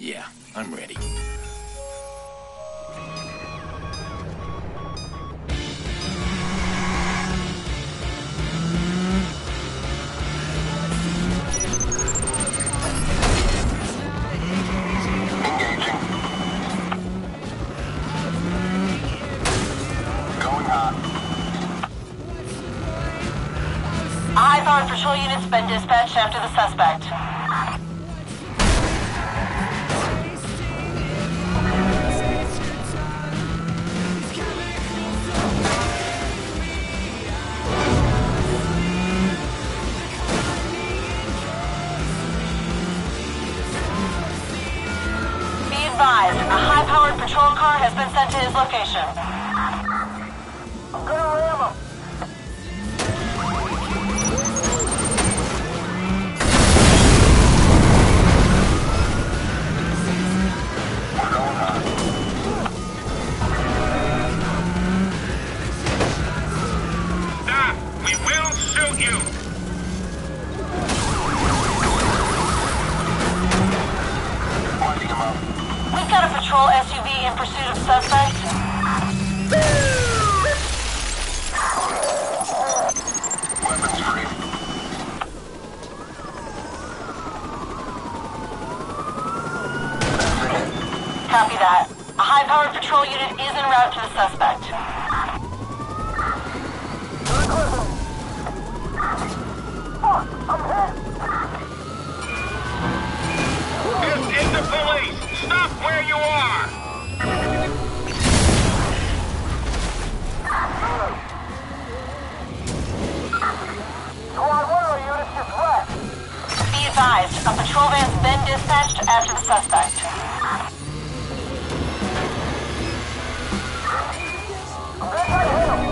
Yeah, I'm ready. A high-powered patrol unit's been dispatched after the suspect. Be advised, a high-powered patrol car has been sent to his location. I'm gonna ram him. We've got a patrol SUV in pursuit of suspect. Weapons free. Copy that. A high-powered patrol unit is en route to the suspect. I'm hit! This is the police! Stop where you are! Squad 1 of our units is wrecked! Be advised, a patrol van's been dispatched after the suspect. I'm gonna try to hit him!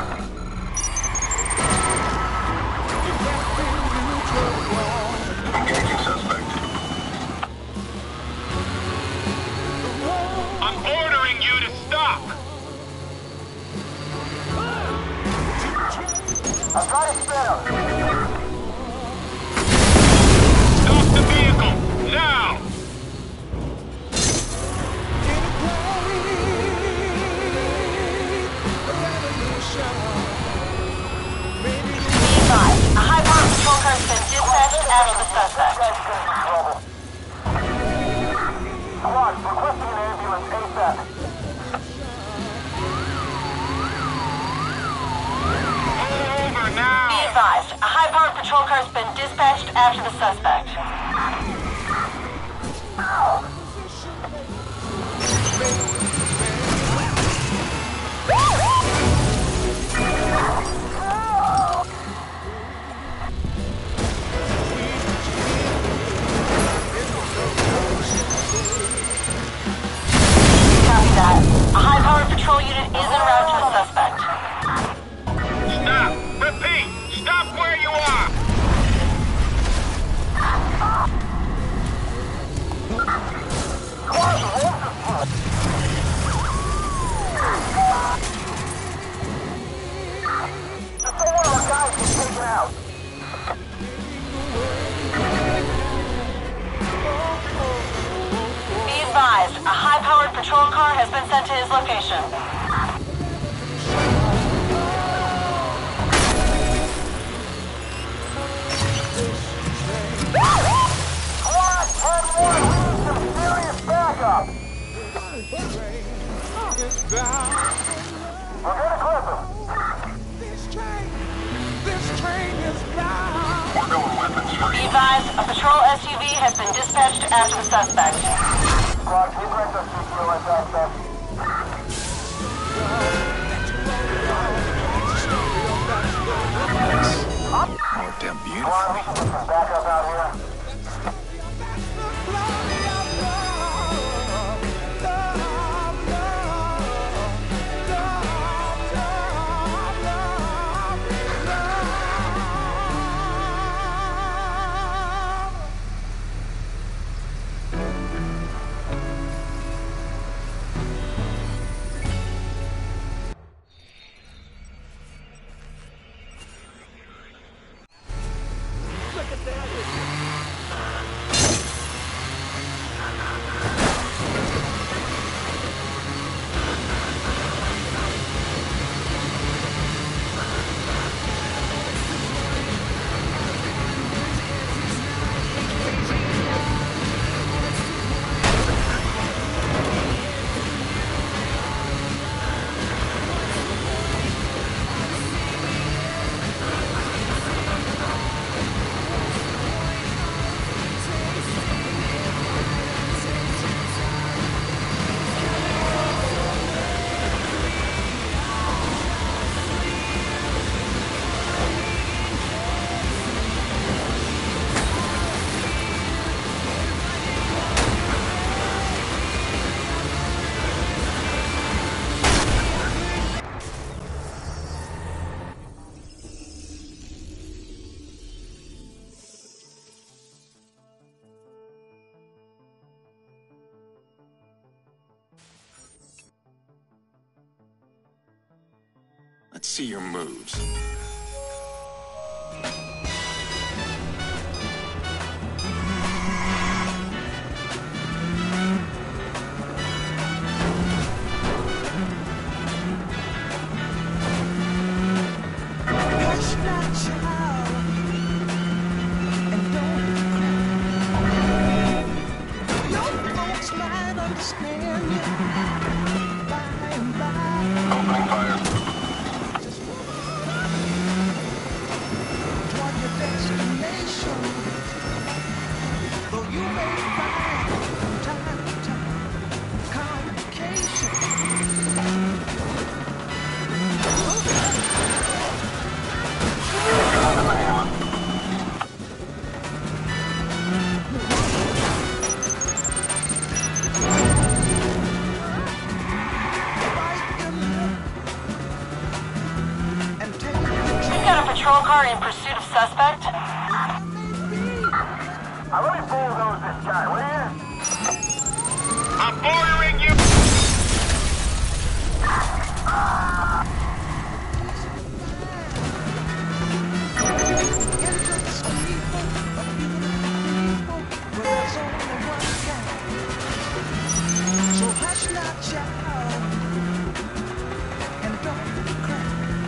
Engaging suspect. I'm ordering you to stop! I'm trying to spin him. Stop the vehicle! Now! Be advised, a high-powered patrol car has been dispatched after the suspect. Squad, requesting an ambulance ASAP. Pull over Be now! advised, a high-powered patrol car has been dispatched after the suspect. Copy that. A high-powered patrol unit is en route to the suspect. Stop! Repeat! Stop where you are! Squad, hold the front. Just so one of our guys gets taken out. Be advised, a high-powered patrol car has been sent to his location. Squad 10-1, we need some serious backup. We're gonna clip him. We're going weapons Be free. advised, a patrol SUV has been dispatched after the suspect. Squad, can you grant us CTOS access? Oh, damn beautiful. Squad, we can get some backup out here. Look at that! Let's see your moves. Patrol car in pursuit of suspect. Let me bulldoze this guy, will you? I'm ordering you. So hush not, child, and don't cry.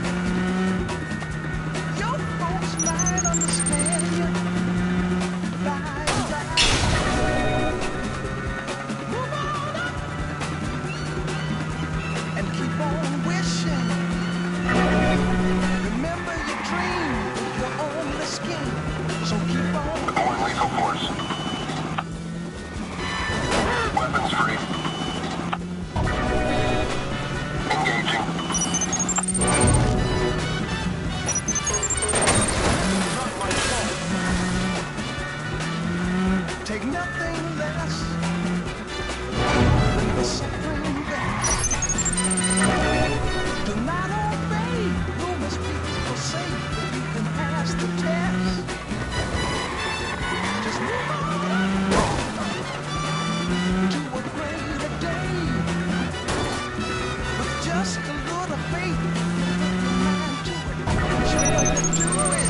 Your folks might understand you. Bye, bye. Move on up and keep on wishing. Remember your dream, your only scheme. So keep on. Deploying lethal force. Weapons free. Engaging. Take nothing less than the suffering best. Do not obey rumors people say that you can pass the test. Just move on to a greater day. With just a little faith, put your mind to it. Sure to do it.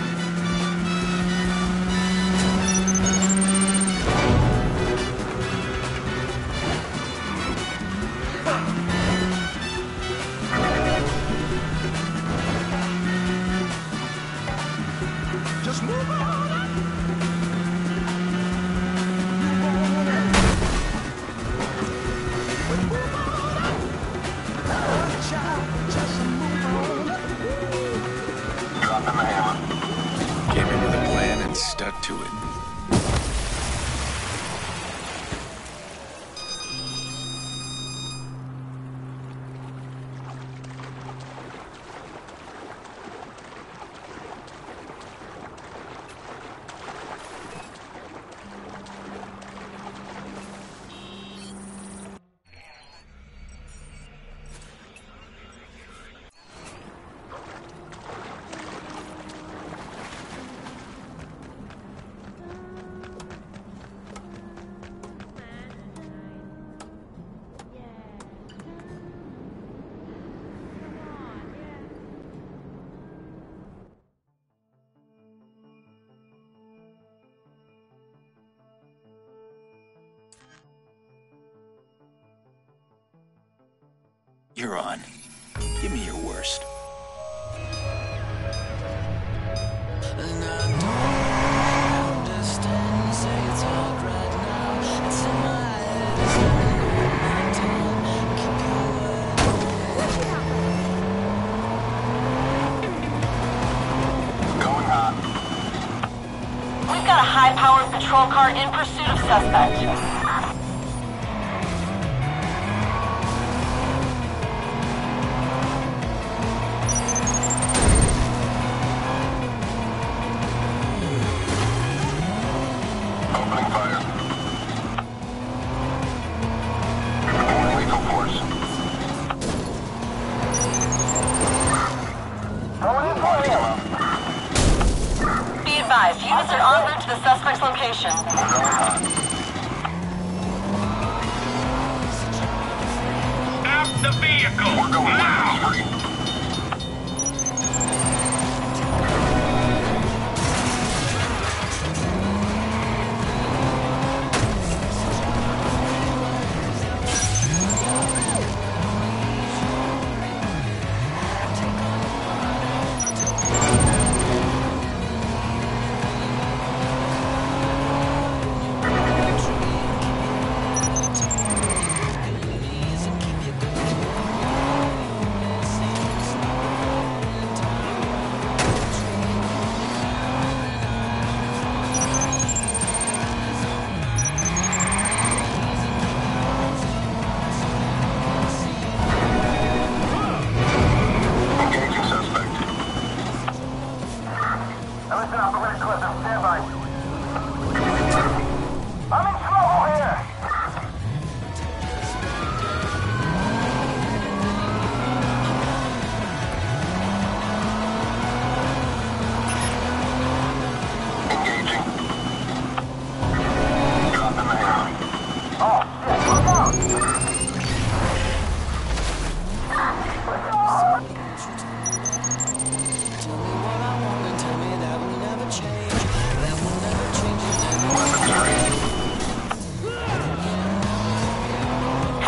Just move on up. Move on up. Move on up. Oh, child, just move on up. Dropping the hammer. Came in with a plan and stuck to it. You're on. Give me your worst. Going hot. We've got a high-powered patrol car in pursuit of suspect. Opening fire. Deploying lethal force. Launching him up. Be advised, units are en route to the suspect's location. We're going hot. Stop the vehicle. We're going Now. weapons free.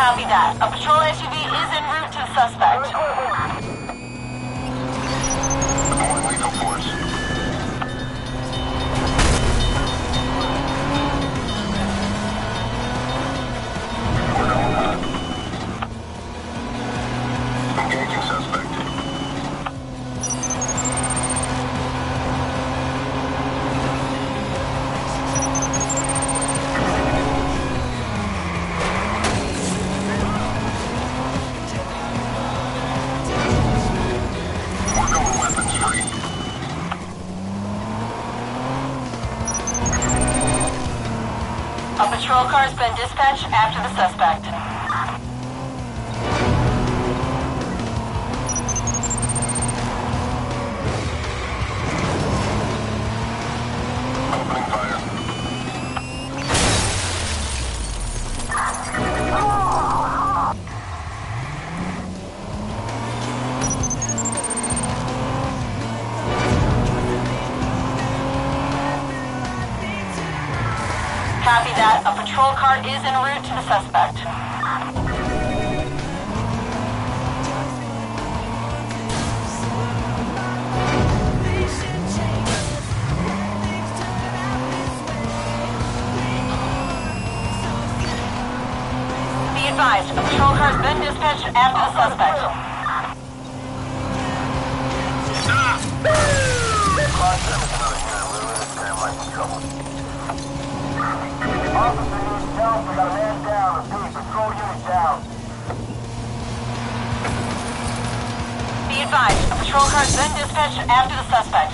Copy that. A patrol SUV is en route to the suspect. Deploying lethal force. We're going hot. Engaging suspect. We're going weapons free. A patrol car has been dispatched after the suspect. Opening fire. Copy that. A patrol car is en route to the suspect. Be advised, a patrol car has been dispatched after the suspect. Stop! Officer needs help. We got a man down. Repeat, patrol unit down. Be advised, a patrol car has been dispatched after the suspect.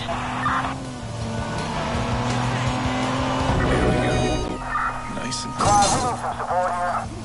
There we go. Nice and We need some support here.